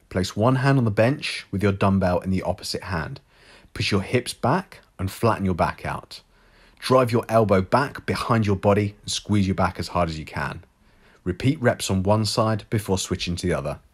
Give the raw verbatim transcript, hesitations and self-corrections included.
Place one hand on the bench with your dumbbell in the opposite hand. Push your hips back and flatten your back out. Drive your elbow back behind your body and squeeze your back as hard as you can. Repeat reps on one side before switching to the other.